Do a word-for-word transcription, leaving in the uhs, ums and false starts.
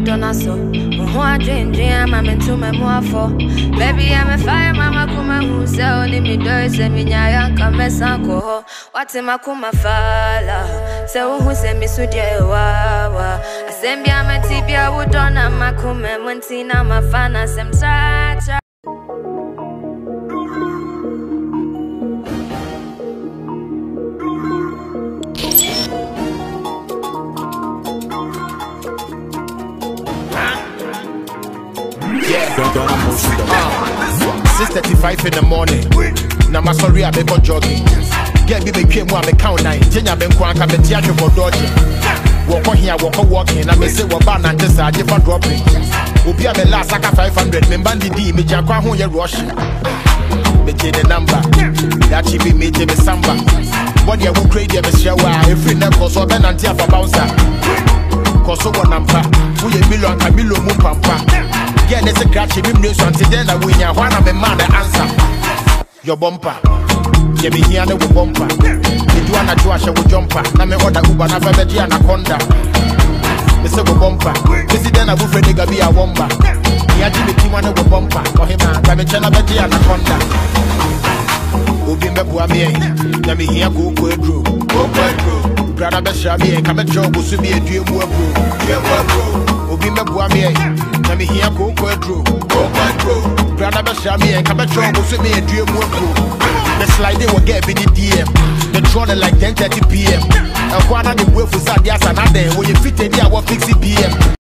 donna so. Who I dream, dream, I'm into my more for. Baby, I'm a fire, mama, kuma, who sell, need me doors, and me, I come as uncle. What's in my kuma fala? So who send me so dear, wawa? I send me, I'm a tibia, would on my kuma, when Tina, my fan, as I'm sad. six thirty-five in the morning. Now my sorry I be go jogging. Get me make more me count nine. Jenya ben kwa ka beti ahwe for dodging. Walk on here, walk on walking. I me say what ban and just a for dropping. Obi a me last aka five hundred. Me bandi di me jakwa ho ye rush. Me take the number. That she be me take me samba. Body a wo crazy me shower. Every neck cause so ben anti for bouncer. Cause so one number. We a million ka million mu pampa. Yeah, there's a catch him news until then I win ya one of the man the answer. Your bumper. Yeah, me here no bumper. If you wanna do a show with jumper, na me order Uber na Fabeji anaconda. Me say go bumper. This is then I will friend nigga be a womba. Yeah, Jimmy T one no bumper. For him na me chana Fabeji anaconda. Obi me bua me, na me here go kwedro. Go kwedro. Brother be sha me, come job go so be a due bro. Due bro. Obi me bua me. Na me here go kwedro. Go kwedro. Brother be sha me, come job go so be a due bro. The slide they will get in the D M. The trolley like ten thirty p m. And one of the way for Sadias and Ade, when you fit in there, what fix it P M.